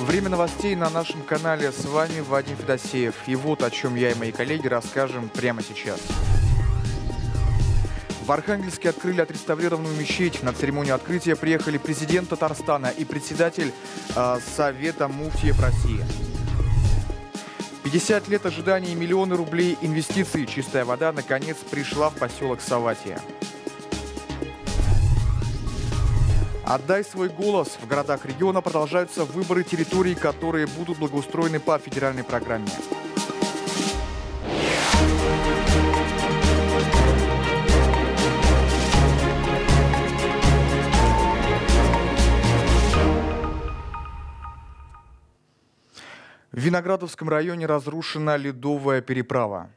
Время новостей на нашем канале. С вами Вадим Федосеев. И вот о чем я и мои коллеги расскажем прямо сейчас. В Архангельске открыли отреставрированную мечеть. На церемонию открытия приехали президент Татарстана и председатель Совета муфтиев России. 50 лет ожидания и миллионы рублей инвестиций. Чистая вода наконец пришла в поселок Саватия. «Отдай свой голос». В городах региона продолжаются выборы территорий, которые будут благоустроены по федеральной программе. В Виноградовском районе разрушена ледовая переправа.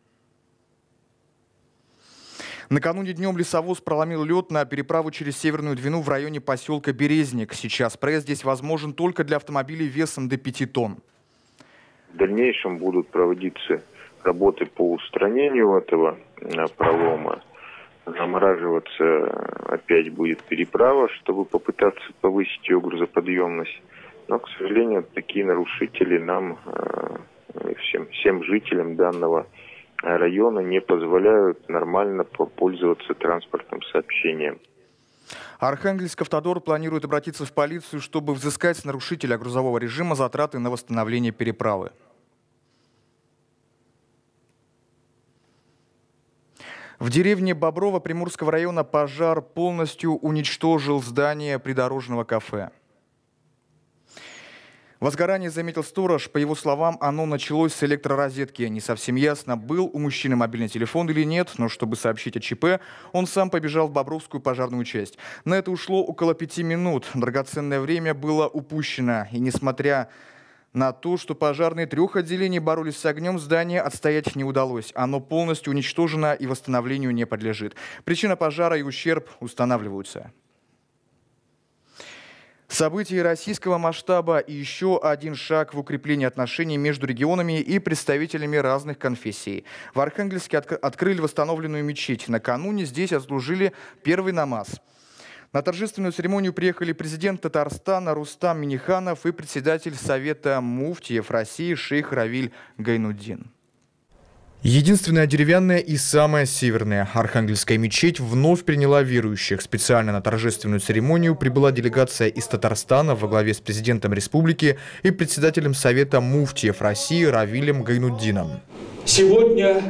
Накануне днем лесовоз проломил лед на переправу через Северную Двину в районе поселка Березник. Сейчас проезд здесь возможен только для автомобилей весом до 5 тонн. В дальнейшем будут проводиться работы по устранению этого пролома. Замораживаться опять будет переправа, чтобы попытаться повысить ее грузоподъемность. Но, к сожалению, такие нарушители нам, всем жителям данного района, не позволяют нормально пользоваться транспортным сообщением. Архангельск Автодор планирует обратиться в полицию, чтобы взыскать с нарушителя грузового режима затраты на восстановление переправы. В деревне Боброво Приморского района пожар полностью уничтожил здание придорожного кафе. Возгорание заметил сторож. По его словам, оно началось с электророзетки. Не совсем ясно, был у мужчины мобильный телефон или нет, но чтобы сообщить о ЧП, он сам побежал в Бобровскую пожарную часть. На это ушло около 5 минут. Драгоценное время было упущено. И несмотря на то, что пожарные 3 отделений боролись с огнем, здание отстоять не удалось. Оно полностью уничтожено и восстановлению не подлежит. Причина пожара и ущерб устанавливаются. События российского масштаба и еще один шаг в укреплении отношений между регионами и представителями разных конфессий. В Архангельске открыли восстановленную мечеть. Накануне здесь отслужили первый намаз. На торжественную церемонию приехали президент Татарстана Рустам Минниханов и председатель Совета муфтиев России шейх Равиль Гайнуддин. Единственная деревянная и самая северная Архангельская мечеть вновь приняла верующих. Специально на торжественную церемонию прибыла делегация из Татарстана во главе с президентом республики и председателем Совета муфтиев России Равилем Гайнуддином. Сегодня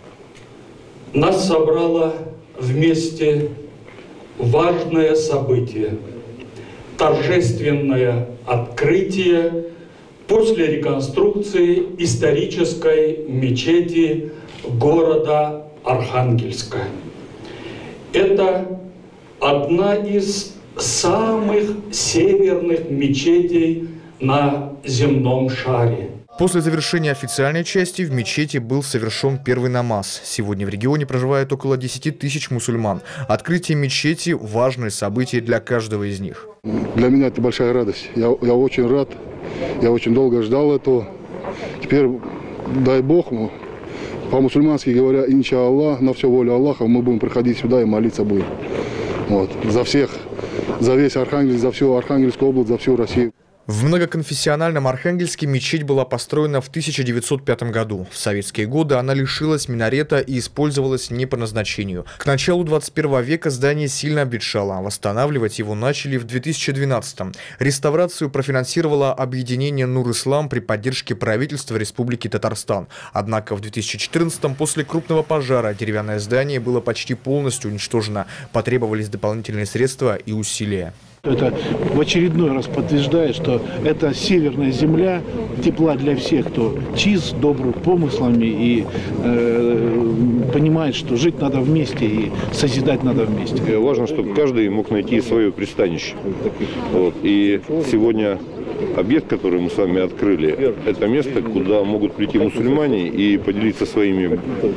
нас собрало вместе важное событие – торжественное открытие после реконструкции исторической мечети города Архангельска. Это одна из самых северных мечетей на земном шаре. После завершения официальной части в мечети был совершен первый намаз. Сегодня в регионе проживает около 10 тысяч мусульман. Открытие мечети – важное событие для каждого из них. Для меня это большая радость. Я очень рад. Я очень долго ждал этого. Теперь, дай Бог, по-мусульмански говоря, иншаллах, на все волю Аллаха, мы будем приходить сюда и молиться будем. Вот. За всех, за весь Архангельск, за всю Архангельскую область, за всю Россию. В многоконфессиональном Архангельске мечеть была построена в 1905 году. В советские годы она лишилась минарета и использовалась не по назначению. К началу 21 века здание сильно обветшало. Восстанавливать его начали в 2012-м. Реставрацию профинансировало объединение Нур-Ислам при поддержке правительства Республики Татарстан. Однако в 2014-м после крупного пожара деревянное здание было почти полностью уничтожено. Потребовались дополнительные средства и усилия. Это в очередной раз подтверждает, что это северная земля, тепла для всех, кто чист, добрый помыслами и понимает, что жить надо вместе и созидать надо вместе. Важно, чтобы каждый мог найти свое пристанище. Вот. И сегодня объект, который мы с вами открыли, это место, куда могут прийти мусульмане и поделиться своими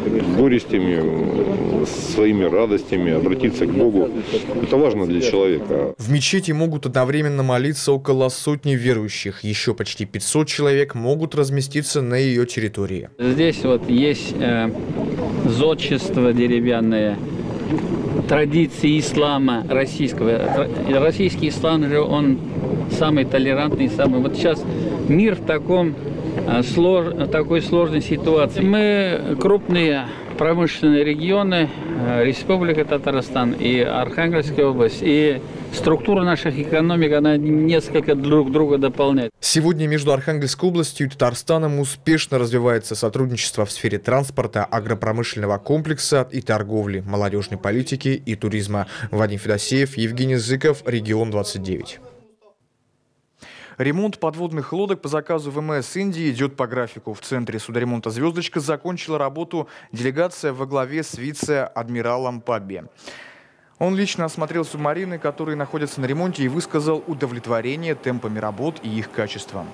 горестями, своими радостями, обратиться к Богу. Это важно для человека. В мечети могут одновременно молиться около сотни верующих. Еще почти 500 человек могут разместиться на ее территории. Здесь вот есть зодчество деревянное, традиции ислама российского. Российский ислам же он самый толерантный, самый. Вот сейчас мир в такой сложной ситуации. Мы крупные промышленные регионы, Республика Татарстан и Архангельская область, и структура наших экономик, она несколько друг друга дополняет. Сегодня между Архангельской областью и Татарстаном успешно развивается сотрудничество в сфере транспорта, агропромышленного комплекса и торговли, молодежной политики и туризма. Вадим Федосеев, Евгений Зыков, Регион 29. Ремонт подводных лодок по заказу ВМС Индии идет по графику. В центре судоремонта «Звездочка» закончила работу делегация во главе с вице-адмиралом Пабби. Он лично осмотрел субмарины, которые находятся на ремонте, и высказал удовлетворение темпами работ и их качеством.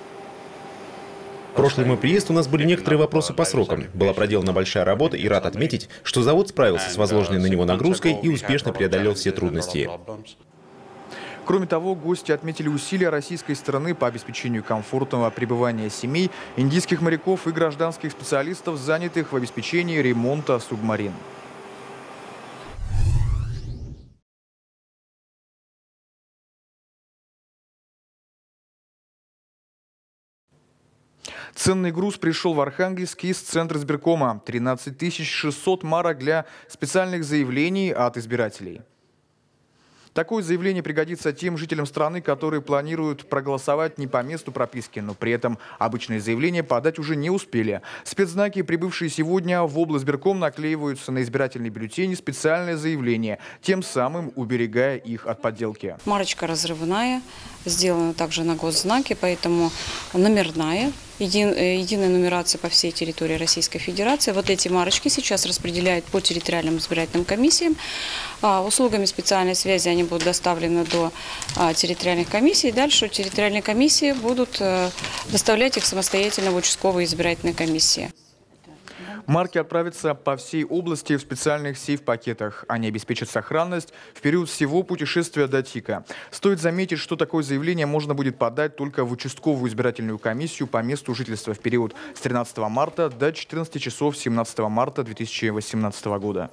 В прошлый мой приезд у нас были некоторые вопросы по срокам. Была проделана большая работа, и рад отметить, что завод справился с возложенной на него нагрузкой и успешно преодолел все трудности. Кроме того, гости отметили усилия российской стороны по обеспечению комфортного пребывания семей, индийских моряков и гражданских специалистов, занятых в обеспечении ремонта субмарин. Ценный груз пришел в Архангельск из центра избиркома. 13 600 марок для специальных заявлений от избирателей. Такое заявление пригодится тем жителям страны, которые планируют проголосовать не по месту прописки, но при этом обычные заявления подать уже не успели. Спецзнаки, прибывшие сегодня в облизбирком, наклеиваются на избирательный бюллетень специальное заявление, тем самым уберегая их от подделки. Марочка разрывная, сделана также на госзнаке, поэтому номерная. Единая нумерация по всей территории Российской Федерации. Вот эти марочки сейчас распределяют по территориальным избирательным комиссиям. Услугами специальной связи они будут доставлены до территориальных комиссий. Дальше территориальные комиссии будут доставлять их самостоятельно в участковые избирательные комиссии. Марки отправятся по всей области в специальных сейф-пакетах. Они обеспечат сохранность в период всего путешествия до ТИКа. Стоит заметить, что такое заявление можно будет подать только в участковую избирательную комиссию по месту жительства в период с 13 марта до 14 часов 17 марта 2018 года.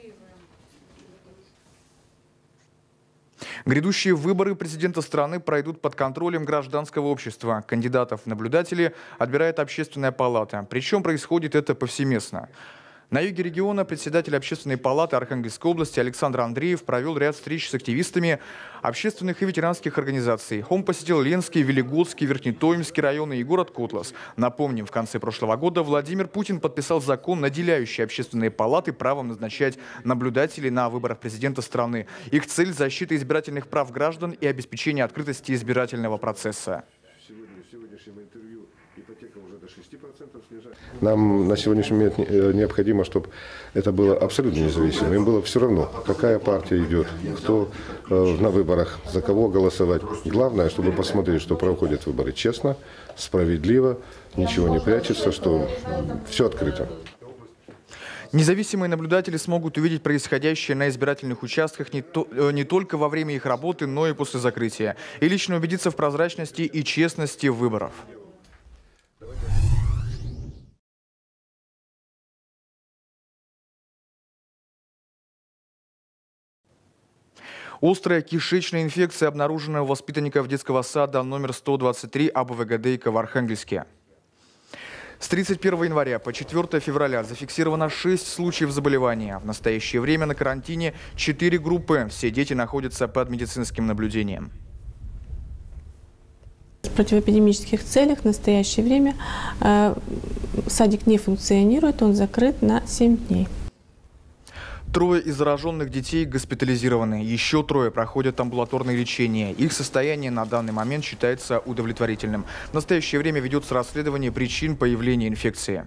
Грядущие выборы президента страны пройдут под контролем гражданского общества. Кандидатов в наблюдатели отбирает Общественная палата. Причем происходит это повсеместно. На юге региона председатель Общественной палаты Архангельской области Александр Андреев провел ряд встреч с активистами общественных и ветеранских организаций. Он посетил Ленский, Велигодский, Верхнетоимский районы и город Котлас. Напомним, в конце прошлого года Владимир Путин подписал закон, наделяющий общественные палаты правом назначать наблюдателей на выборах президента страны. Их цель – защита избирательных прав граждан и обеспечение открытости избирательного процесса. Нам на сегодняшний момент необходимо, чтобы это было абсолютно независимо. Им было все равно, какая партия идет, кто на выборах, за кого голосовать. Главное, чтобы посмотреть, что проходят выборы честно, справедливо, ничего не прячется, что все открыто. Независимые наблюдатели смогут увидеть происходящее на избирательных участках не только во время их работы, но и после закрытия. И лично убедиться в прозрачности и честности выборов. Острая кишечная инфекция обнаружена у воспитанников детского сада номер 123 АБВГДейка в Архангельске. С 31 января по 4 февраля зафиксировано 6 случаев заболевания. В настоящее время на карантине 4 группы. Все дети находятся под медицинским наблюдением. В противоэпидемических целях в настоящее время садик не функционирует, он закрыт на 7 дней. 3 из зараженных детей госпитализированы. Еще 3 проходят амбулаторное лечение. Их состояние на данный момент считается удовлетворительным. В настоящее время ведется расследование причин появления инфекции.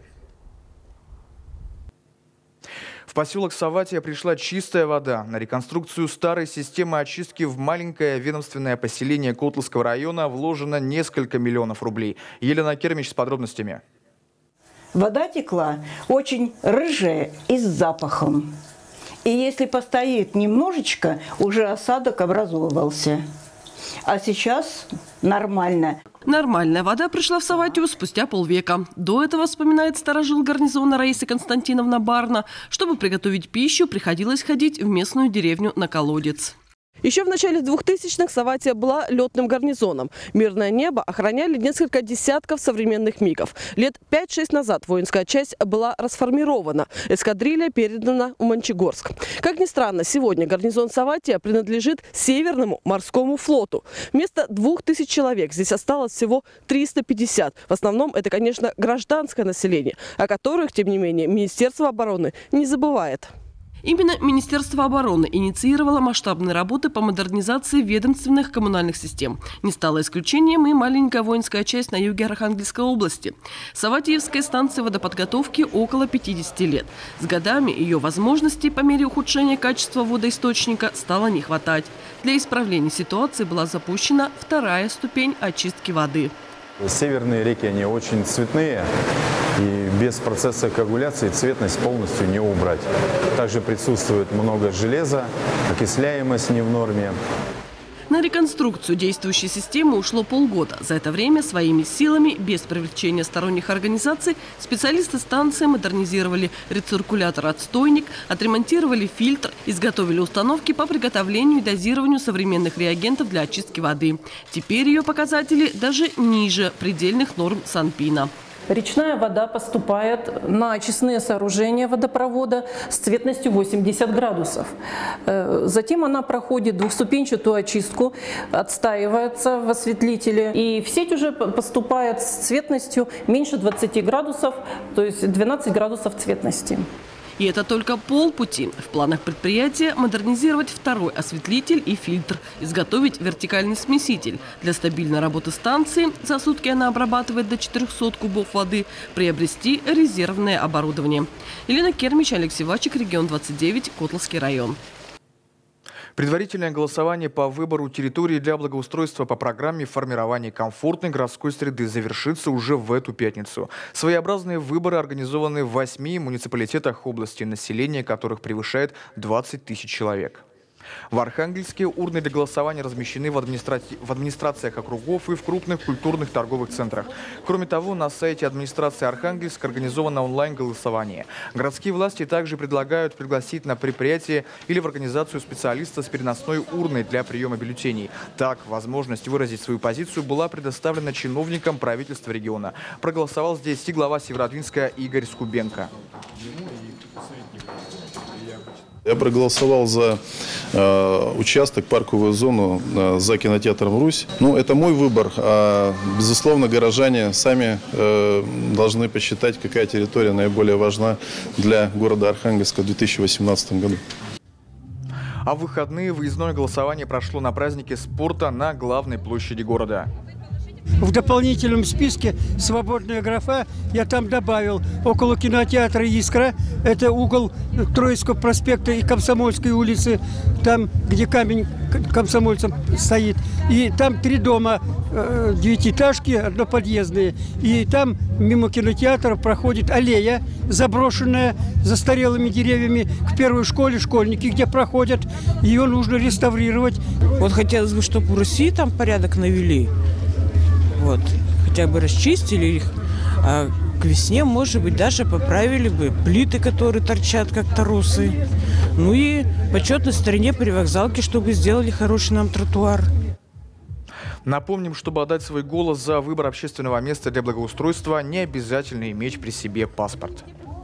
В поселок Саватия пришла чистая вода. На реконструкцию старой системы очистки в маленькое ведомственное поселение Котласского района вложено несколько миллионов рублей. Елена Кермич с подробностями. Вода текла очень рыжая и с запахом. И если постоит немножечко, уже осадок образовывался. А сейчас нормально. Нормальная вода пришла в Саватию спустя полвека. До этого, вспоминает старожил гарнизона Раиса Константиновна Барна, чтобы приготовить пищу, приходилось ходить в местную деревню на колодец. Еще в начале 2000-х Саватия была летным гарнизоном. Мирное небо охраняли несколько десятков современных МиГов. Лет 5-6 назад воинская часть была расформирована. Эскадрилья передана в Мончегорск. Как ни странно, сегодня гарнизон Саватия принадлежит Северному морскому флоту. Вместо 2000 человек здесь осталось всего 350. В основном это, конечно, гражданское население, о которых, тем не менее, Министерство обороны не забывает. Именно Министерство обороны инициировало масштабные работы по модернизации ведомственных коммунальных систем. Не стало исключением и маленькая воинская часть на юге Архангельской области. Саватиевской станции водоподготовки около 50 лет. С годами ее возможностей по мере ухудшения качества водоисточника стало не хватать. Для исправления ситуации была запущена вторая ступень очистки воды. Северные реки, они очень цветные, и без процесса коагуляции цветность полностью не убрать. Также присутствует много железа, окисляемость не в норме. На реконструкцию действующей системы ушло полгода. За это время своими силами, без привлечения сторонних организаций, специалисты станции модернизировали рециркулятор-отстойник, отремонтировали фильтр, изготовили установки по приготовлению и дозированию современных реагентов для очистки воды. Теперь ее показатели даже ниже предельных норм Санпина. Речная вода поступает на очистные сооружения водопровода с цветностью 80 градусов. Затем она проходит двухступенчатую очистку, отстаивается в осветлителе. И в сеть уже поступает с цветностью меньше 20 градусов, то есть 12 градусов цветности. И это только полпути. В планах предприятия модернизировать второй осветлитель и фильтр, изготовить вертикальный смеситель. Для стабильной работы станции, за сутки она обрабатывает до 400 кубов воды, приобрести резервное оборудование. Елена Кермич, Алексей Вачик, регион 29, Котловский район. Предварительное голосование по выбору территории для благоустройства по программе формирования комфортной городской среды завершится уже в эту пятницу. Своеобразные выборы организованы в 8 муниципалитетах области, население которых превышает 20 тысяч человек. В Архангельске урны для голосования размещены в администрациях округов и в крупных культурных торговых центрах. Кроме того, на сайте администрации Архангельска организовано онлайн-голосование. Городские власти также предлагают пригласить на предприятие или в организацию специалиста с переносной урной для приема бюллетеней. Так, возможность выразить свою позицию была предоставлена чиновникам правительства региона. Проголосовал здесь и глава Северодвинска Игорь Скубенко. Я проголосовал за участок, парковую зону за кинотеатром «Русь». Ну, это мой выбор. Безусловно, горожане сами должны посчитать, какая территория наиболее важна для города Архангельска в 2018 году. А в выходные выездное голосование прошло на празднике спорта на главной площади города. В дополнительном списке свободная графа я там добавил около кинотеатра «Искра». Это угол Троицкого проспекта и Комсомольской улицы, там, где камень комсомольцам стоит. И там 3 дома, 9-этажки, одноподъездные. И там мимо кинотеатра проходит аллея, заброшенная застарелыми деревьями, к первой школе школьники, где проходят. Ее нужно реставрировать. Вот хотелось бы, чтобы в Руси там порядок навели. Вот, хотя бы расчистили их, а к весне, может быть, даже поправили бы плиты, которые торчат, как торосы. Ну и почетной стороне привокзалки, чтобы сделали хороший нам тротуар. Напомним, чтобы отдать свой голос за выбор общественного места для благоустройства, не обязательно иметь при себе паспорт.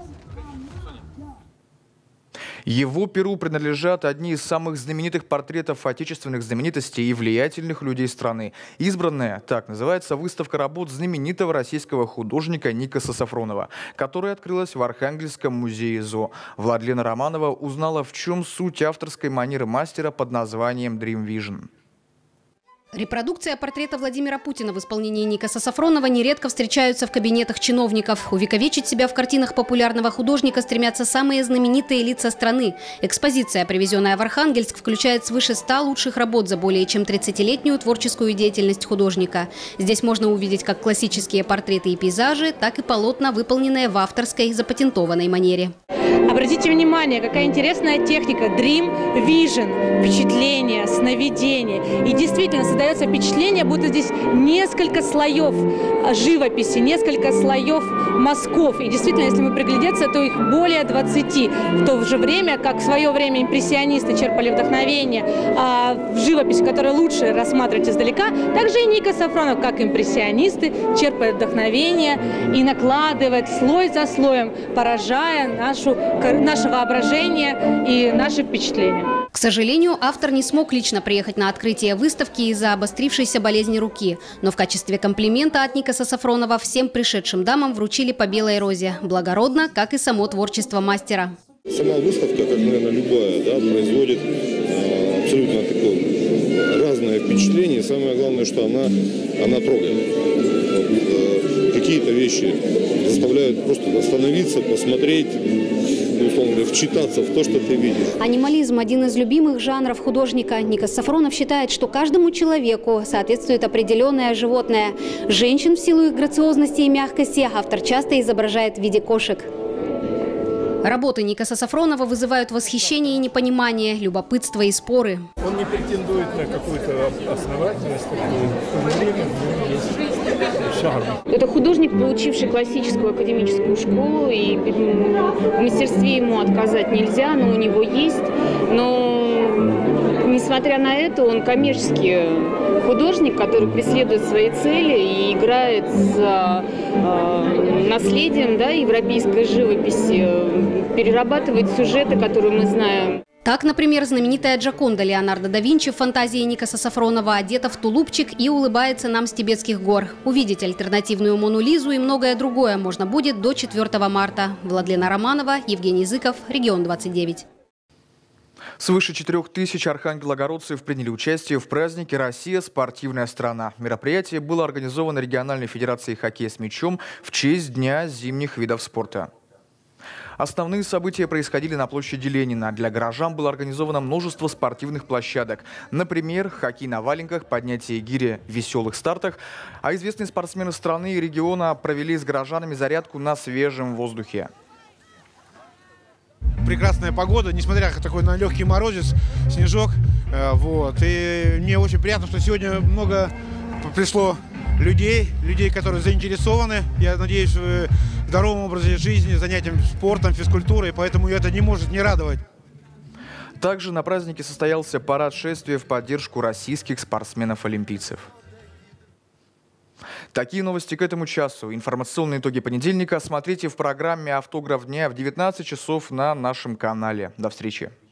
Его перу принадлежат одни из самых знаменитых портретов отечественных знаменитостей и влиятельных людей страны. Избранная, так называется, выставка работ знаменитого российского художника Никаса Сафронова, которая открылась в Архангельском музее ЗО. Владлена Романова узнала, в чем суть авторской манеры мастера под названием Dream Vision. Репродукция портрета Владимира Путина в исполнении Никаса Сафронова нередко встречаются в кабинетах чиновников. Увековечить себя в картинах популярного художника стремятся самые знаменитые лица страны. Экспозиция, привезенная в Архангельск, включает свыше 100 лучших работ за более чем 30-летнюю творческую деятельность художника. Здесь можно увидеть как классические портреты и пейзажи, так и полотна, выполненные в авторской запатентованной манере. Обратите внимание, какая интересная техника Dream Vision, впечатление, сновидение. И действительно, создается впечатление, будто здесь несколько слоев живописи, несколько слоев мазков. И действительно, если мы приглядеться, то их более 20. В то же время, как в свое время импрессионисты черпали вдохновение в живописи, которую лучше рассматривать издалека, также и Ника Сафронов, как импрессионисты, черпает вдохновение и накладывает слой за слоем, поражая наше воображение и наши впечатления. К сожалению, автор не смог лично приехать на открытие выставки из-за обострившейся болезни руки. Но в качестве комплимента от Никаса Сафронова всем пришедшим дамам вручили по белой розе. Благородно, как и само творчество мастера. Сама выставка, как, наверное, любая, да, производит абсолютно такое разное впечатление. Самое главное, что она трогает. Какие-то вещи заставляют просто остановиться, посмотреть, условно говоря, вчитаться в то, что ты видишь. Анимализм – один из любимых жанров художника. Никас Сафронов считает, что каждому человеку соответствует определенное животное. Женщин в силу их грациозности и мягкости автор часто изображает в виде кошек. Работы Никаса Сафронова вызывают восхищение и непонимание, любопытство и споры. Он не претендует на какую-то основательность, в то же время есть шарм. Это художник, получивший классическую академическую школу, и в мастерстве ему отказать нельзя, но у него есть. Но, несмотря на это, он коммерческий художник, который преследует свои цели и играет за наследием, да, европейской живописи, перерабатывает сюжеты, которые мы знаем. Так, например, знаменитая Джоконда Леонардо да Винчи в фантазии Никаса Сафронова одета в тулупчик и улыбается нам с Тибетских гор. Увидеть альтернативную Мону Лизу и многое другое можно будет до 4 марта. Владлена Романова, Евгений Языков, Регион 29. Свыше 4000 архангелогородцев приняли участие в празднике «Россия – спортивная страна». Мероприятие было организовано региональной федерацией хоккея с мячом в честь Дня зимних видов спорта. Основные события происходили на площади Ленина. Для горожан было организовано множество спортивных площадок. Например, хоккей на валенках, поднятие гири в веселых стартах. А известные спортсмены страны и региона провели с горожанами зарядку на свежем воздухе. Прекрасная погода, несмотря на легкий морозец, снежок. И мне очень приятно, что сегодня много пришло людей, которые заинтересованы, я надеюсь, в здоровом образе жизни, занятием спортом, физкультурой, поэтому это не может не радовать. Также на празднике состоялся парад шествия в поддержку российских спортсменов-олимпийцев. Такие новости к этому часу. Информационные итоги понедельника смотрите в программе «Автограф дня» в 19 часов на нашем канале. До встречи.